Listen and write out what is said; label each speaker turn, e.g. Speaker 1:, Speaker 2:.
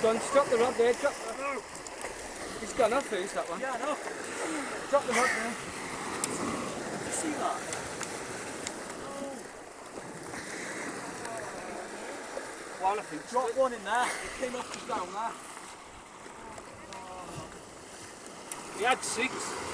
Speaker 1: John, drop the rod there, drop the rod. He's gone off first, that one.
Speaker 2: Yeah, I know.
Speaker 1: Drop the rod there.
Speaker 2: Did you see that?
Speaker 1: Well, I think
Speaker 2: Drop one in there. It came off just down there.
Speaker 1: he had 6.